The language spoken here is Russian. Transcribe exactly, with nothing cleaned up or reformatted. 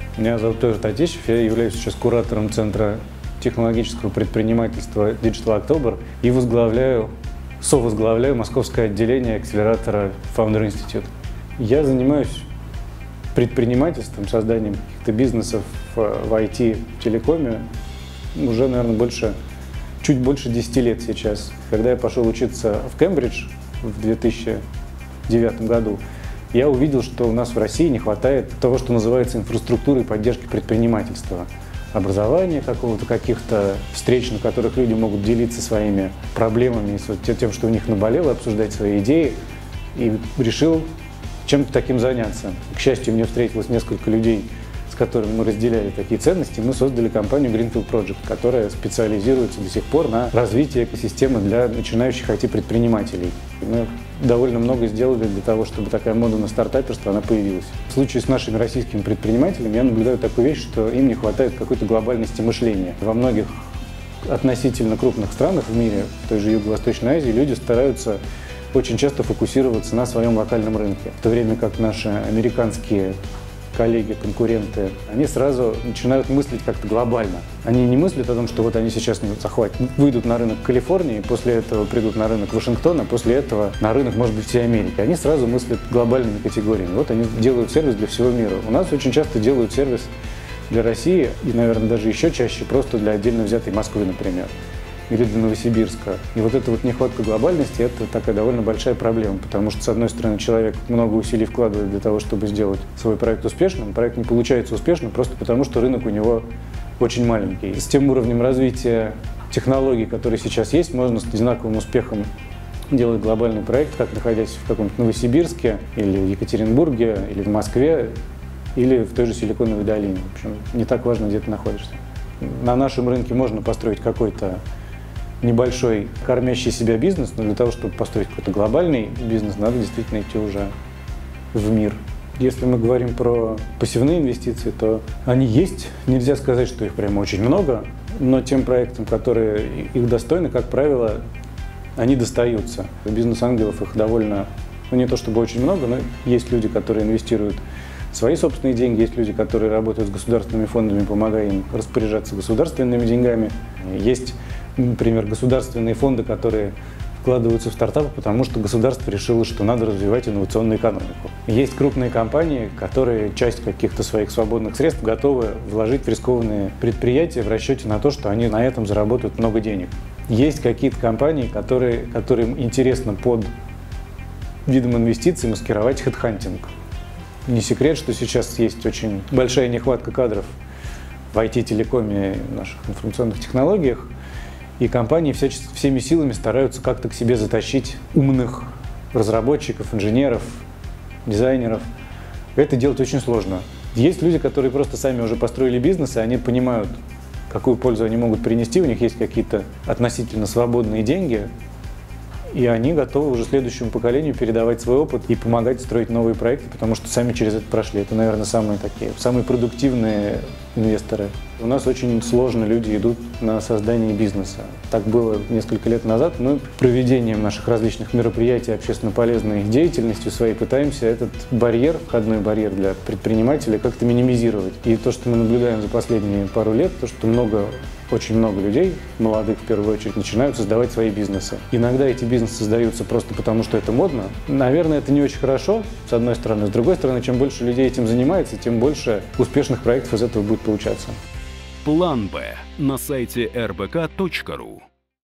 Меня зовут Петр Татищев, я являюсь сейчас куратором Центра технологического предпринимательства Digital October и возглавляю, совозглавляю московское отделение акселератора Founder Institute. Я занимаюсь предпринимательством, созданием каких-то бизнесов в ай ти, в телекоме уже, наверное, больше, чуть больше десяти лет сейчас. Когда я пошел учиться в Кембридж в две тысячи девятом году, я увидел, что у нас в России не хватает того, что называется инфраструктурой поддержки предпринимательства. Образования какого-то, каких-то встреч, на которых люди могут делиться своими проблемами, тем, что у них наболело, обсуждать свои идеи. И решил чем-то таким заняться. К счастью, мне встретилось несколько людей, с которыми мы разделяли такие ценности. Мы создали компанию Greenfield Project, которая специализируется до сих пор на развитии экосистемы для начинающих ай ти-предпринимателей. Мы довольно много сделали для того, чтобы такая мода на стартаперство она появилась. В случае с нашими российскими предпринимателями я наблюдаю такую вещь, что им не хватает какой-то глобальности мышления. Во многих относительно крупных странах в мире, в той же Юго-Восточной Азии, люди стараются очень часто фокусироваться на своем локальном рынке. В то время как наши американские коллеги, конкуренты, они сразу начинают мыслить как-то глобально. Они не мыслят о том, что вот они сейчас захватят, выйдут на рынок Калифорнии, после этого придут на рынок Вашингтона, после этого на рынок, может быть, всей Америки. Они сразу мыслят глобальными категориями. Вот они делают сервис для всего мира. У нас очень часто делают сервис для России и, наверное, даже еще чаще просто для отдельно взятой Москвы, например, или для Новосибирска. И вот эта вот нехватка глобальности – это такая довольно большая проблема, потому что, с одной стороны, человек много усилий вкладывает для того, чтобы сделать свой проект успешным. Проект не получается успешным просто потому, что рынок у него очень маленький. С тем уровнем развития технологий, который сейчас есть, можно с одинаковым успехом делать глобальный проект, как находясь в каком-то Новосибирске или в Екатеринбурге, или в Москве, или в той же Силиконовой долине. В общем, не так важно, где ты находишься. На нашем рынке можно построить какой-то небольшой кормящий себя бизнес, но для того, чтобы построить какой-то глобальный бизнес, надо действительно идти уже в мир. Если мы говорим про пассивные инвестиции, то они есть. Нельзя сказать, что их прямо очень много, но тем проектам, которые их достойны, как правило, они достаются. Бизнес-ангелов их довольно, ну не то чтобы очень много, но есть люди, которые инвестируют свои собственные деньги, есть люди, которые работают с государственными фондами, помогая им распоряжаться государственными деньгами. Есть, например, государственные фонды, которые вкладываются в стартапы, потому что государство решило, что надо развивать инновационную экономику. Есть крупные компании, которые часть каких-то своих свободных средств готовы вложить в рискованные предприятия в расчете на то, что они на этом заработают много денег. Есть какие-то компании, которые, которым интересно под видом инвестиций маскировать хедхантинг. Не секрет, что сейчас есть очень большая нехватка кадров в ай ти-телекоме и наших информационных технологиях, и компании всячески, всеми силами стараются как-то к себе затащить умных разработчиков, инженеров, дизайнеров. Это делать очень сложно. Есть люди, которые просто сами уже построили бизнес, и они понимают, какую пользу они могут принести, у них есть какие-то относительно свободные деньги, и они готовы уже следующему поколению передавать свой опыт и помогать строить новые проекты, потому что сами через это прошли. Это, наверное, самые такие, самые продуктивные инвесторы. У нас очень сложно люди идут на создание бизнеса. Так было несколько лет назад. Мы проведением наших различных мероприятий, общественно полезной деятельностью своей пытаемся этот барьер, входной барьер для предпринимателей как-то минимизировать. И то, что мы наблюдаем за последние пару лет, то, что много, очень много людей, молодых в первую очередь, начинают создавать свои бизнесы. Иногда эти бизнесы создаются просто потому, что это модно. Наверное, это не очень хорошо, с одной стороны. С другой стороны, чем больше людей этим занимается, тем больше успешных проектов из этого будет получаться. План Б на сайте эр бэ ка точка ру.